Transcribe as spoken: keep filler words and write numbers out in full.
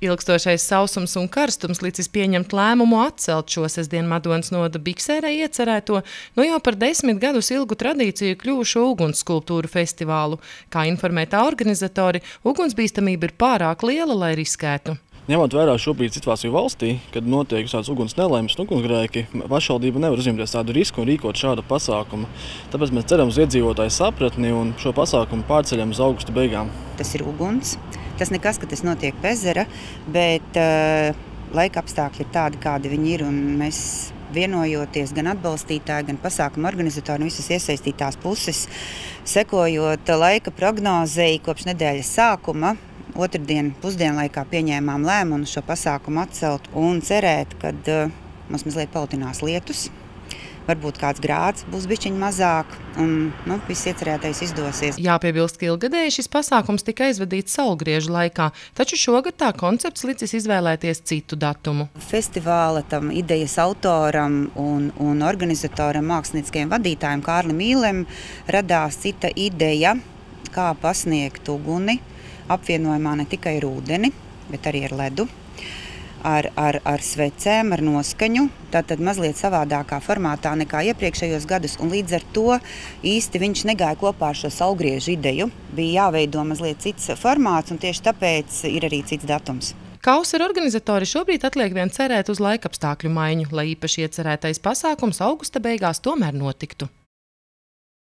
Ilgstošais sausums un karstums licis pieņemt lēmumu atcelt šo sestdien Madonas noda Biksērē iecerēto, no jau par desmit gadus ilgu tradīciju kļuvušo ugunsskulptūru festivālu. Kā informētā organizatori, ugunsbīstamība ir pārāk liela, lai riskētu. Ņemot vērā šobrīd situāciju valstī, kad notiek šāds uguns nelaimes un ugunsgrēki, pašvaldība nevar uzņemties tādu risku un rīkot šādu pasākumu. Tāpēc mēs ceram uz iedzīvotāju sapratni un šo pasākumu pārceļam uz augusta beigām. Tas ir uguns. Tas nekas, ka tas notiek pie ezera, bet uh, laika apstākļi ir tādi, kādi viņi ir, un mēs vienojoties gan atbalstītāji, gan pasākuma organizatori un visas iesaistītās puses, sekojot laika prognozei kopš nedēļas sākuma, otrdien pusdienlaikā pieņēmām lēmumu šo pasākumu atcelt un cerēt, kad uh, mums mazliet palitinās lietus. Varbūt kāds grāds būs bišķiņ mazāk un nu, viss iecerētais izdosies. Jāpiebilst, ka ilgadēji šis pasākums tika aizvadīts saulgriežu laikā, taču šogad tā koncepts licis izvēlēties citu datumu. Festivāla tam idejas autoram un, un organizatoram, mākslinieckajiem vadītājiem Kārlim Mīlem radās cita ideja, kā pasniegt uguni apvienojumā ne tikai ar ūdeni, bet arī ar ledu. Ar, ar, ar svecēm, ar noskaņu, tātad mazliet savādākā formātā nekā iepriekšējos gadus, un līdz ar to īsti viņš negāja kopā ar šo saulgriežu ideju. Bija jāveido mazliet cits formāts, un tieši tāpēc ir arī cits datums. Kā uzsver organizatori, šobrīd atliek vien cerēt uz laikapstākļu maiņu, lai īpaši iecerētais pasākums augusta beigās tomēr notiktu.